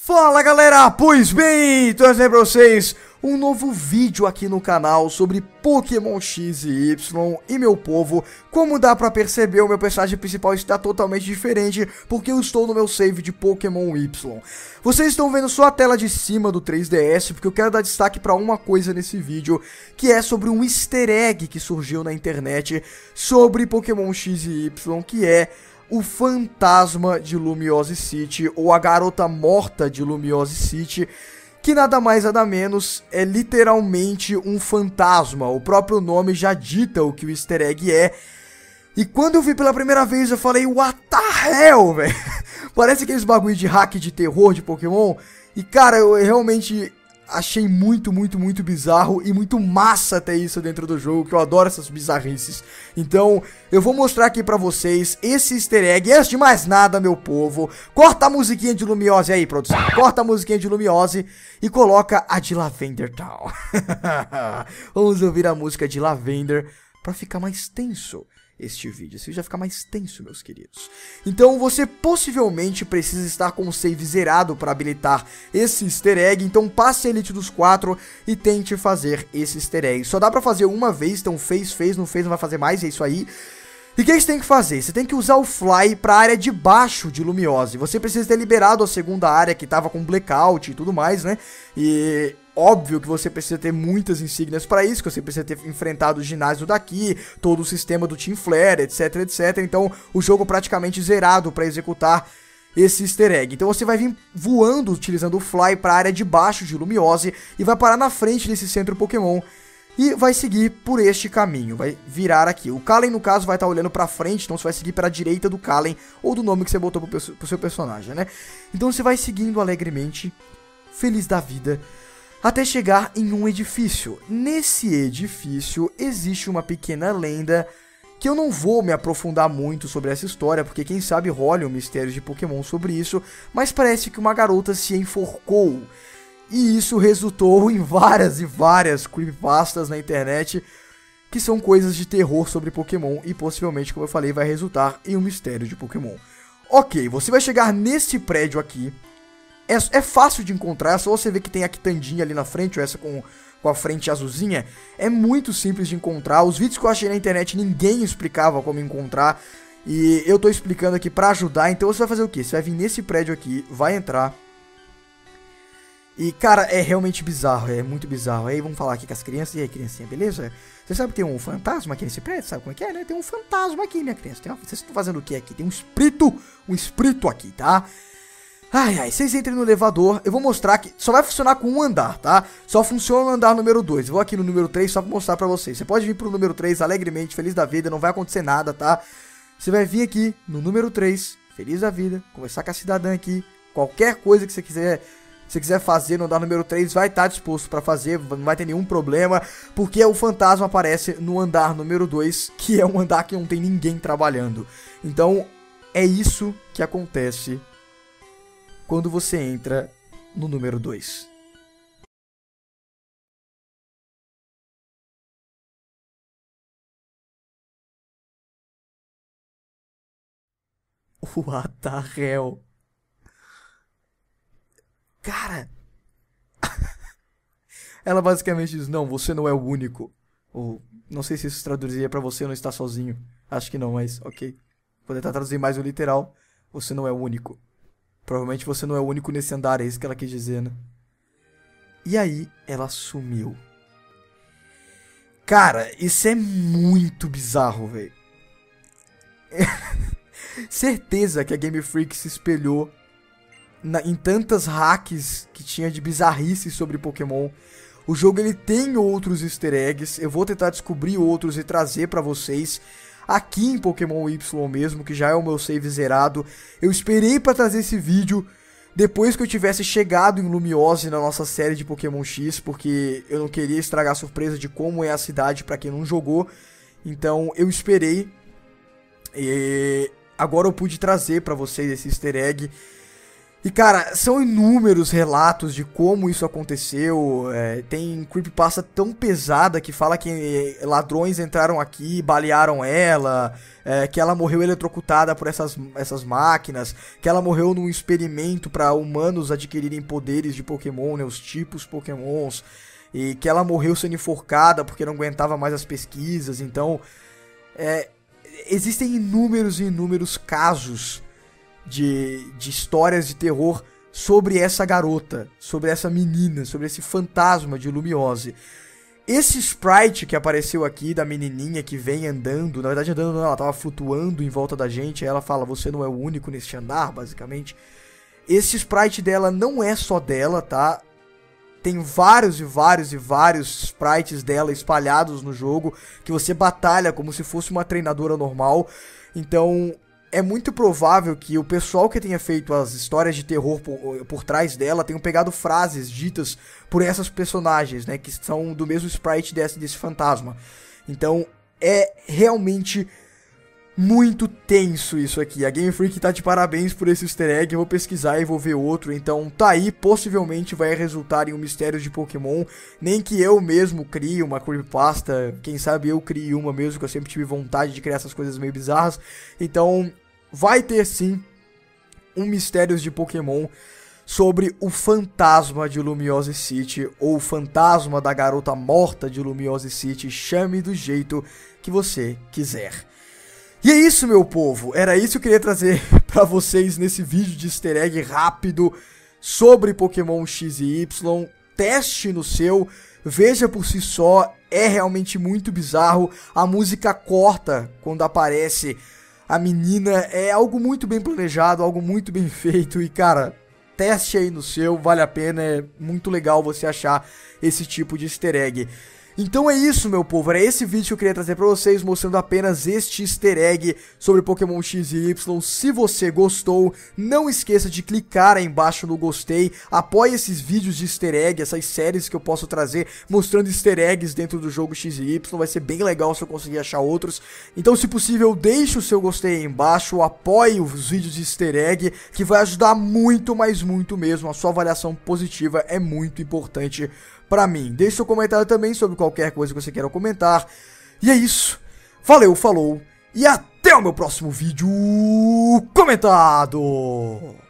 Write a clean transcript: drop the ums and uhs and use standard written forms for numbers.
Fala galera, pois bem, trazendo pra vocês um novo vídeo aqui no canal sobre Pokémon X e Y. E meu povo, como dá pra perceber, o meu personagem principal está totalmente diferente porque eu estou no meu save de Pokémon Y. Vocês estão vendo só a tela de cima do 3DS porque eu quero dar destaque pra uma coisa nesse vídeo, que é sobre um easter egg que surgiu na internet sobre Pokémon X e Y, que é o fantasma de Lumiose City, ou a garota morta de Lumiose City, que nada mais nada menos é literalmente um fantasma. O próprio nome já dita o que o easter egg é. E quando eu vi pela primeira vez eu falei, what the hell, velho? Parece aqueles bagulho de hack de terror de Pokémon. E cara, eu realmente achei muito bizarro e muito massa ter isso dentro do jogo, que eu adoro essas bizarrices. Então, eu vou mostrar aqui pra vocês esse easter egg. E antes de mais nada, meu povo, corta a musiquinha de Lumiose aí, produção. Corta a musiquinha de Lumiose e coloca a de Lavender Town. Vamos ouvir a música de Lavender pra ficar mais tenso este vídeo. Esse vídeo vai ficar mais tenso, meus queridos. Então você possivelmente precisa estar com o save zerado para habilitar esse easter egg. Então passe a Elite dos 4 e tente fazer esse easter egg. Só dá pra fazer uma vez, então fez, não fez, não vai fazer mais, é isso aí. E o que você tem que fazer? Você tem que usar o Fly para a área de baixo de Lumiose. Você precisa ter liberado a segunda área que tava com blackout e tudo mais, né? E óbvio que você precisa ter muitas insígnias para isso, que você precisa ter enfrentado o ginásio daqui, todo o sistema do Team Flare, etc, etc. Então, o jogo praticamente zerado para executar esse easter egg. Então você vai vir voando utilizando o Fly para a área de baixo de Lumiose e vai parar na frente desse centro Pokémon. E vai seguir por este caminho, vai virar aqui. O Kallen, no caso, vai estar olhando pra frente, então você vai seguir para a direita do Kallen, ou do nome que você botou pro seu personagem, né? Então você vai seguindo alegremente, feliz da vida, até chegar em um edifício. Nesse edifício existe uma pequena lenda, que eu não vou me aprofundar muito sobre essa história, porque quem sabe role um mistério de Pokémon sobre isso, mas parece que uma garota se enforcou. E isso resultou em várias e várias creepypastas na internet, que são coisas de terror sobre Pokémon e possivelmente, como eu falei, vai resultar em um mistério de Pokémon. Ok, você vai chegar nesse prédio aqui, é fácil de encontrar, é só você ver que tem a quitandinha ali na frente, ou essa com a frente azulzinha, é muito simples de encontrar. Os vídeos que eu achei na internet ninguém explicava como encontrar, e eu tô explicando aqui pra ajudar. Então você vai fazer o quê? Você vai vir nesse prédio aqui, vai entrar. E, cara, é realmente bizarro, é muito bizarro. Aí vamos falar aqui com as crianças. E aí, criancinha, beleza? Você sabe que tem um fantasma aqui nesse prédio? Sabe como é que é, né? Tem um fantasma aqui, minha criança. Vocês estão fazendo o que aqui? Tem um espírito aqui, tá? Ai, vocês entrem no elevador. Eu vou mostrar que só vai funcionar com um andar, tá? Só funciona no andar número 2. Eu vou aqui no número 3 só pra mostrar pra vocês. Você pode vir pro número 3 alegremente, feliz da vida, não vai acontecer nada, tá? Você vai vir aqui no número 3, feliz da vida, conversar com a cidadã aqui. Qualquer coisa que você quiser... Se você quiser fazer no andar número 3, vai estar disposto para fazer, não vai ter nenhum problema, porque o fantasma aparece no andar número 2, que é um andar que não tem ninguém trabalhando. Então, é isso que acontece quando você entra no número 2. What the hell? Cara, ela basicamente diz, não, você não é o único. Ou, não sei se isso traduziria pra você não estar sozinho. Acho que não, mas ok. Vou tentar traduzir mais o literal. Você não é o único. Provavelmente você não é o único nesse andar, é isso que ela quis dizer, né? E aí, ela sumiu. Cara, isso é muito bizarro, velho. Certeza que a Game Freak se espelhou em tantas hacks que tinha de bizarrice sobre Pokémon. O jogo ele tem outros easter eggs, eu vou tentar descobrir outros e trazer pra vocês aqui em Pokémon Y mesmo, que já é o meu save zerado. Eu esperei pra trazer esse vídeo depois que eu tivesse chegado em Lumiose na nossa série de Pokémon X, porque eu não queria estragar a surpresa de como é a cidade pra quem não jogou. Então eu esperei e agora eu pude trazer pra vocês esse easter egg. E cara, são inúmeros relatos de como isso aconteceu. Tem creepypasta tão pesada que fala que ladrões entraram aqui e balearam ela, que ela morreu eletrocutada por essas máquinas, que ela morreu num experimento para humanos adquirirem poderes de Pokémon, né, os tipos Pokémons, e que ela morreu sendo enforcada porque não aguentava mais as pesquisas. Então, existem inúmeros e inúmeros casos de histórias de terror sobre essa garota, sobre essa menina, sobre esse fantasma de Lumiose. Esse sprite que apareceu aqui da menininha que vem andando, na verdade andando não, ela tava flutuando em volta da gente, aí ela fala, você não é o único neste andar, basicamente. Esse sprite dela não é só dela, tá? Tem vários e vários e vários sprites dela espalhados no jogo, que você batalha como se fosse uma treinadora normal. Então é muito provável que o pessoal que tenha feito as histórias de terror por trás dela tenham pegado frases ditas por essas personagens, né, que são do mesmo sprite desse fantasma. Então é realmente muito tenso isso aqui. A Game Freak tá de parabéns por esse easter egg. Eu vou pesquisar e vou ver outro. Então tá aí, possivelmente vai resultar em um mistério de Pokémon. Nem que eu mesmo crie uma creepypasta. Quem sabe eu crie uma mesmo, que eu sempre tive vontade de criar essas coisas meio bizarras. Então vai ter sim um Mistérios de Pokémon sobre o fantasma de Lumiose City, ou o fantasma da garota morta de Lumiose City. Chame do jeito que você quiser. E é isso, meu povo, era isso que eu queria trazer pra vocês nesse vídeo de easter egg rápido sobre Pokémon X e Y. Teste no seu, veja por si só, é realmente muito bizarro. A música corta quando aparece a menina, é algo muito bem planejado, algo muito bem feito. E cara, teste aí no seu, vale a pena, é muito legal você achar esse tipo de easter egg. Então é isso, meu povo, era esse vídeo que eu queria trazer pra vocês, mostrando apenas este easter egg sobre Pokémon X e Y. Se você gostou, não esqueça de clicar aí embaixo no gostei, apoie esses vídeos de easter egg, essas séries que eu posso trazer mostrando easter eggs dentro do jogo X e Y, vai ser bem legal se eu conseguir achar outros. Então, se possível, deixe o seu gostei aí embaixo, apoie os vídeos de easter egg, que vai ajudar muito, mas muito mesmo. A sua avaliação positiva é muito importante pra mim. Deixe seu comentário também sobre qualquer coisa que você queira comentar. E é isso. Valeu, falou. E até o meu próximo vídeo comentado.